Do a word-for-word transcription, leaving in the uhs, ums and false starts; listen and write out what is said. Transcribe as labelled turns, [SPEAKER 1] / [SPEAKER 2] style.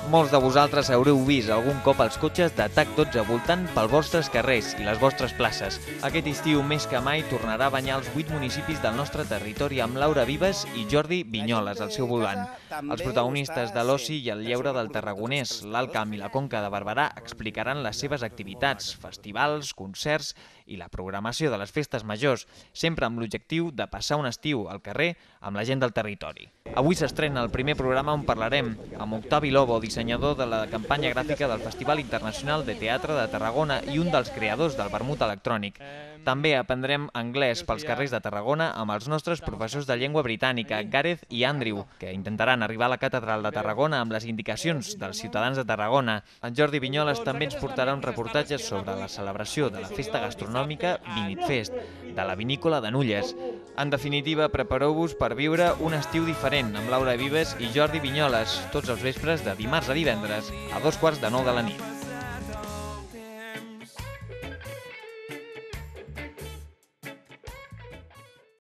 [SPEAKER 1] Molts de vosaltres haureu vist algun cop els cotxes de TAC dotze voltant pels vostres carrers i les vostres places. Aquest estiu, més que mai, tornarà a banyar els vuit municipis del nostre territori amb Laura Vives i Jordi Vinyoles al seu volant. Els protagonistes de l'oci i el lleure del Tarragonès, l'Alt Camp i la Conca de Barberà explicaran les seves activitats, festivals, concerts i la programació de les festes majors, sempre amb l'objectiu de passar un estiu al carrer amb la gent del territori. Avui s'estrena el primer programa on parlarem amb Octavi Lobo, dissenyador de la campanya gràfica del Festival Internacional de Teatre de Tarragona i un dels creadors del vermut electrònic. També aprendrem anglès pels carrers de Tarragona amb els nostres professors de llengua britànica, Gareth i Andrew, que intentaran arribar a la Catedral de Tarragona amb les indicacions dels ciutadans de Tarragona. En Jordi Vinyoles també ens portarà un reportatge sobre la celebració de la festa gastronòmica Vinitfest, de la vinícola de Nulles. En definitiva, prepareu-vos per viure un estiu diferent amb Laura Vives i Jordi Vinyoles, tots els vespres de dimarts a divendres, a dos quarts de nou de la nit.